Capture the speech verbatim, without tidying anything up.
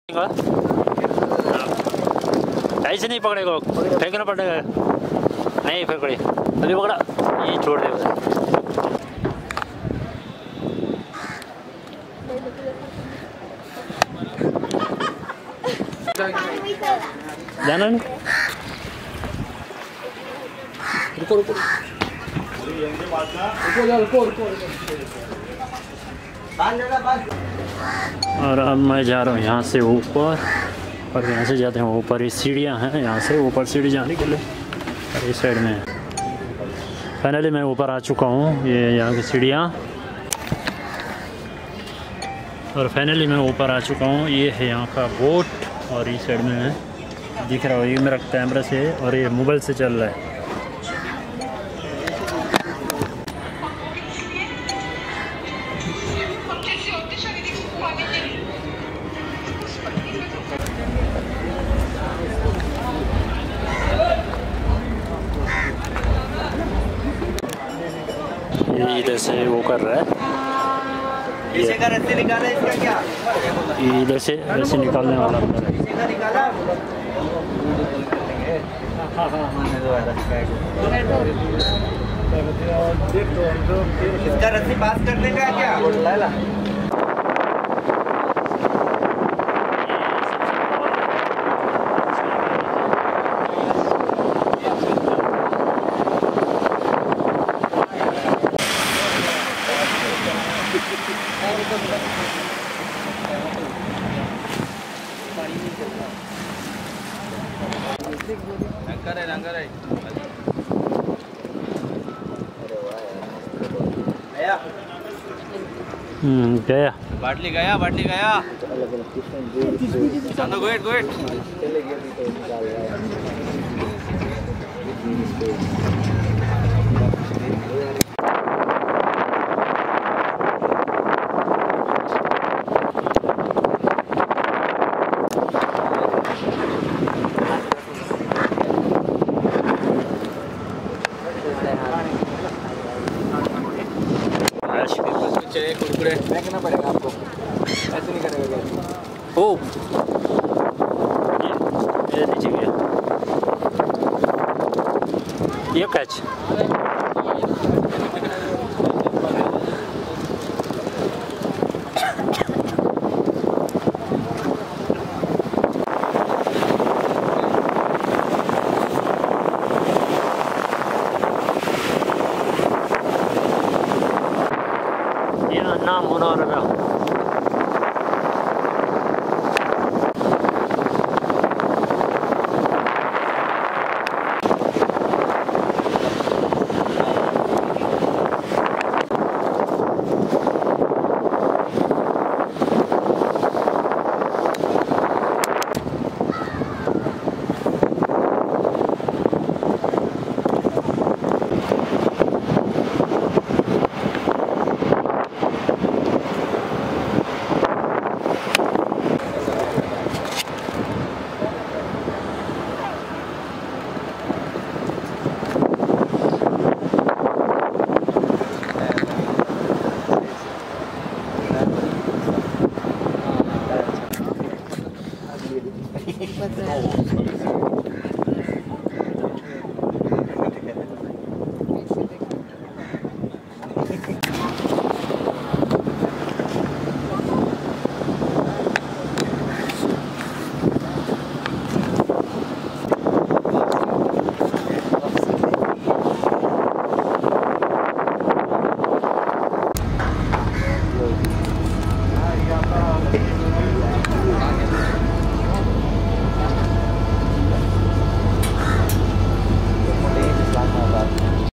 ऐसे नहीं पकड़ेगा, फेंकना पड़ेगा। नहीं पकड़े, अभी पकड़ा, ये छोड़ दे उसे। जाना नहीं, रुको रुको रुको रुको। और अब मैं जा रहा हूँ यहाँ से ऊपर, और यहाँ से जाते हैं ऊपर। ये सीढ़ियाँ हैं, यहाँ से ऊपर सीढ़ी जाने के लिए, और इस साइड में फाइनली मैं ऊपर आ चुका हूँ। ये यहाँ की सीढ़ियाँ, और फाइनली मैं ऊपर आ चुका हूँ। ये है यहाँ का बोट, और इस साइड में दिख रहा है, ये मेरा कैमरा से है और ये मोबाइल से चल रहा है। ये इधर से वो कर रहा है, इसे का रस्सी निकाला, इसका क्या इधर से रस्सी निकालने वाला अंदर है। इसका रस्सी पास करने का क्या? लंगर है, लंगर है। गया? हम्म, गया। बाटली गया, बाटली गया। चलो गोइट, गोइट। कुरकुरे फेंकना पड़ेगा आपको, ऐसे नहीं करेगा। ओ ये नीचे गया, ये कैच। नाम होना रहा।